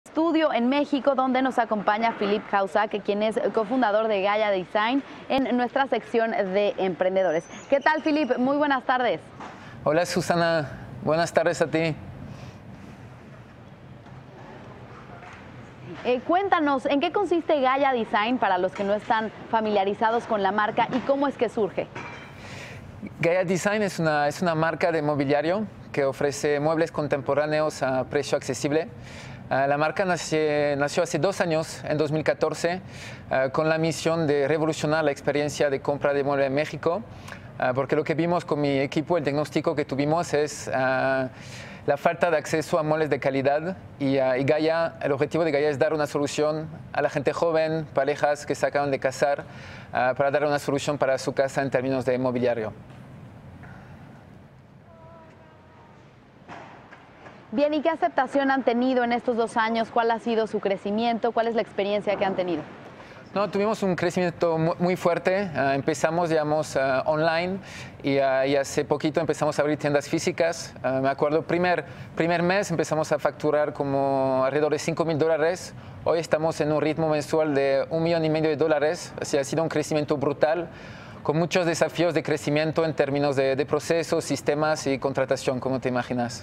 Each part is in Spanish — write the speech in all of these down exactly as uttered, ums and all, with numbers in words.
Estudio en México, donde nos acompaña Philippe Cahuzac, quien es cofundador de Gaia Design, en nuestra sección de emprendedores. ¿Qué tal, Philippe? Muy buenas tardes. Hola, Susana. Buenas tardes a ti. Eh, cuéntanos, ¿en qué consiste Gaia Design para los que no están familiarizados con la marca y cómo es que surge? Gaia Design es una, es una marca de mobiliario que ofrece muebles contemporáneos a precio accesible. Uh, la marca nació, nació hace dos años, en dos mil catorce, uh, con la misión de revolucionar la experiencia de compra de muebles en México, uh, porque lo que vimos con mi equipo, el diagnóstico que tuvimos es uh, la falta de acceso a muebles de calidad y, uh, y Gaia, el objetivo de Gaia es dar una solución a la gente joven, parejas que se acaban de casar, uh, para dar una solución para su casa en términos de mobiliario. Bien, ¿y qué aceptación han tenido en estos dos años? ¿Cuál ha sido su crecimiento? ¿Cuál es la experiencia que han tenido? No, tuvimos un crecimiento muy fuerte. Uh, empezamos, digamos, uh, online y, uh, y hace poquito empezamos a abrir tiendas físicas. Uh, me acuerdo, primer, primer mes empezamos a facturar como alrededor de cinco mil dólares. Hoy estamos en un ritmo mensual de un millón y medio de dólares. Así ha sido un crecimiento brutal, con muchos desafíos de crecimiento en términos de, de procesos, sistemas y contratación, como te imaginas.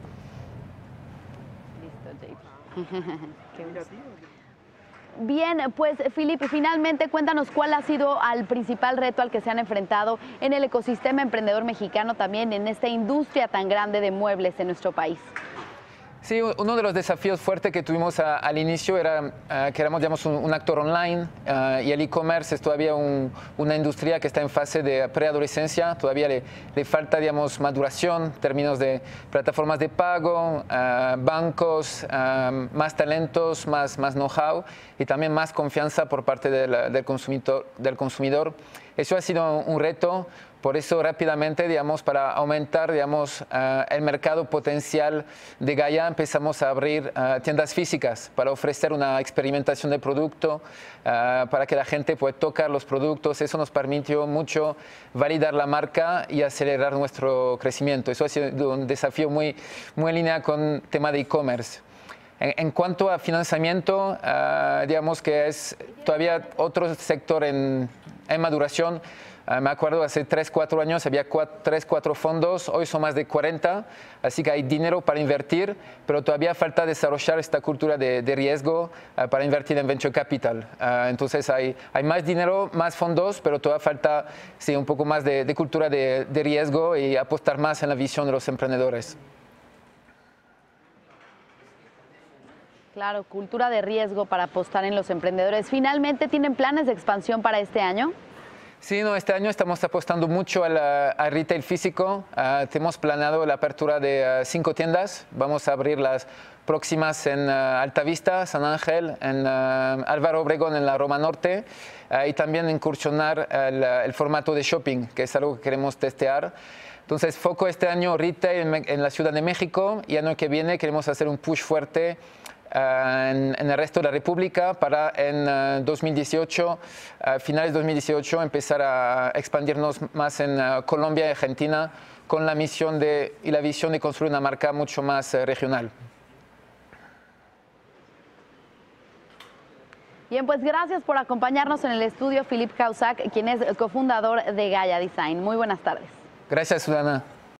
Bien, pues Philippe, finalmente cuéntanos cuál ha sido el principal reto al que se han enfrentado en el ecosistema emprendedor mexicano, también en esta industria tan grande de muebles en nuestro país. Sí, uno de los desafíos fuertes que tuvimos a, al inicio era uh, que éramos, digamos, un, un actor online uh, y el e-commerce es todavía un, una industria que está en fase de preadolescencia, todavía le, le falta, digamos, maduración en términos de plataformas de pago, uh, bancos, uh, más talentos, más, más know-how y también más confianza por parte de la, del, consumidor, del consumidor. Eso ha sido un reto. Por eso rápidamente, digamos, para aumentar, digamos, uh, el mercado potencial de Gaia, empezamos a abrir uh, tiendas físicas para ofrecer una experimentación de producto, uh, para que la gente pueda tocar los productos. Eso nos permitió mucho validar la marca y acelerar nuestro crecimiento. Eso ha sido un desafío muy, muy en línea con el tema de e-commerce. En, en cuanto a financiamiento, uh, digamos que es todavía otro sector en, en maduración. Uh, me acuerdo, hace tres, cuatro años había tres, cuatro fondos, hoy son más de cuarenta, así que hay dinero para invertir, pero todavía falta desarrollar esta cultura de, de riesgo uh, para invertir en venture capital. Uh, entonces hay, hay más dinero, más fondos, pero todavía falta, sí, un poco más de, de cultura de, de riesgo y apostar más en la visión de los emprendedores. Claro, cultura de riesgo para apostar en los emprendedores. ¿Finalmente tienen planes de expansión para este año? Sí, no, este año estamos apostando mucho al, al retail físico. Uh, tenemos planeado la apertura de uh, cinco tiendas. Vamos a abrir las próximas en uh, Altavista, San Ángel, en uh, Álvaro Obregón, en la Roma Norte, uh, y también incursionar el, el formato de shopping, que es algo que queremos testear. Entonces, foco este año retail en, en la Ciudad de México y año que viene queremos hacer un push fuerte Uh, en, en el resto de la República para en uh, dos mil dieciocho, uh, finales de dos mil dieciocho, empezar a expandirnos más en uh, Colombia y Argentina con la misión de, y la visión de construir una marca mucho más uh, regional. Bien, pues gracias por acompañarnos en el estudio, Philippe Cahuzac, quien es cofundador de Gaia Design. Muy buenas tardes. Gracias, Susana.